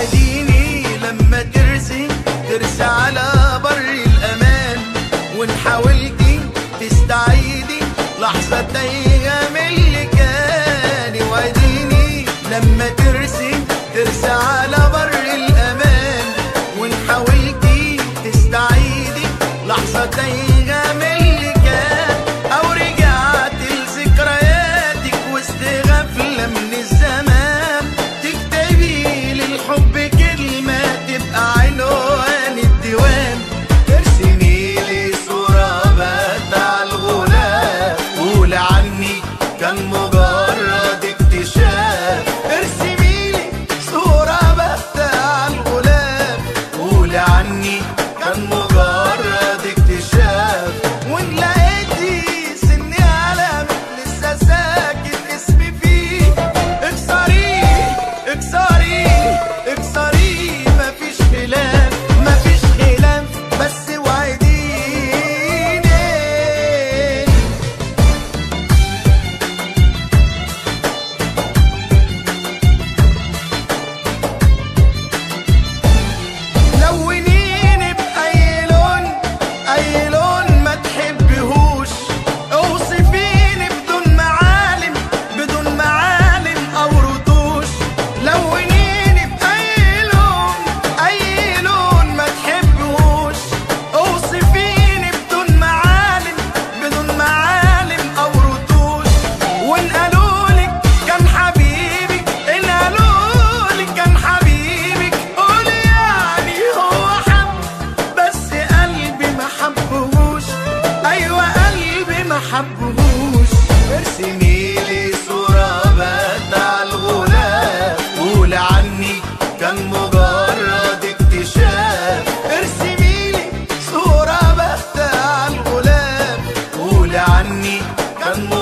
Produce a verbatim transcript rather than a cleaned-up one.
واديني لما ترسي ترسي على بر الأمان، وإن حاولتي تستعيدي لحظة أيام اللي كان. واديني لما ترسي ترسي على بر الأمان، وإن حاولتي تستعيدي لحظة أيام اللي كان. أو رجعت لذكرياتك وسط غفلة من الزمان، تكتبي للحب كلمة تبقى عنوان الديوان. ترسمي لي صورة بات على الغلاف، قول عني كان مجرد اكتشاف. ارسمي لي صورة بات على الغلاف، قول عني كان مجرد اكتشاف. وإن لقيتي سني علامة لسه ساكت اسمي فيه، اكسريه اكسريه اكسريه. مفيش خلاف مفيش خلاف بس وعديني. لونيني بأي لون أي لون ما تحبهوش، اوصفيني بدون معالم بدون معالم أو رتوش. لونيني بأي لون أي لون ما تحبهوش، اوصفيني بدون معالم بدون معالم أو رتوش. وإن قالولك كان حبيبك إن قالولك كان حبيبك، قولي يعني هو حب بس قلبي ما حبهوش. أيوة قلبي ما حبهوش. ارسمي لي صورة بات على الغلاف، قول عني كان مجرد اكتشاف. ارسمي لي صورة بات على الغلاف، قول عني كان